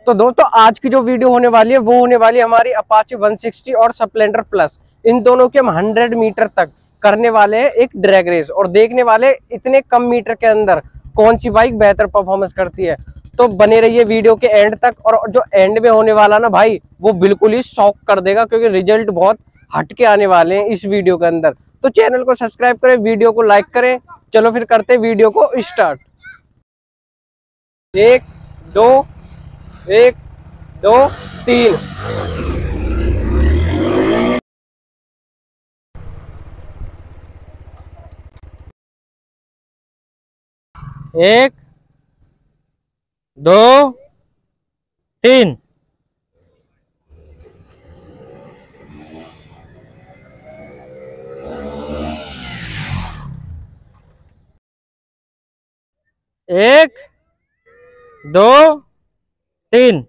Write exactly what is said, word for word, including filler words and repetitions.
तो दोस्तों आज की जो वीडियो होने वाली है वो होने वाली है हमारी अपाचे वन सिक्सटी और स्प्लेंडर प्लस, इन दोनों के हम हंड्रेड मीटर तक करने वाले हैं एक ड्रैग रेस, और देखने वाले इतने कम मीटर के अंदर कौन सी बाइक बेहतर परफॉर्मेंस करती है। तो बने रहिए वीडियो के एंड तक, और जो एंड में होने वाला ना भाई वो बिल्कुल ही शॉक कर देगा, क्योंकि रिजल्ट बहुत हटके आने वाले हैं इस वीडियो के अंदर। तो चैनल को सब्सक्राइब करें, वीडियो को लाइक करें। चलो फिर करते वीडियो को स्टार्ट। एक दो, एक दो तीन। एक दो तीन। एक दो तीन।